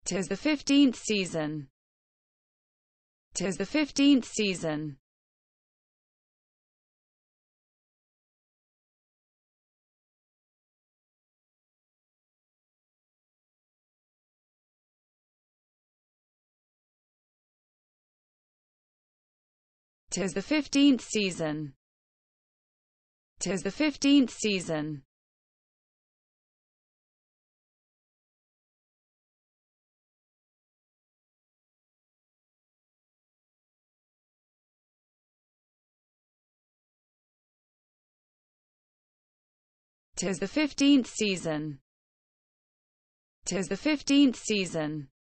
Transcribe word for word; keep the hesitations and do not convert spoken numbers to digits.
'Tis the fifteenth season. 'Tis the fifteenth season. 'Tis the fifteenth season. 'Tis the fifteenth season. 'Tis the fifteenth season. 'Tis the fifteenth season.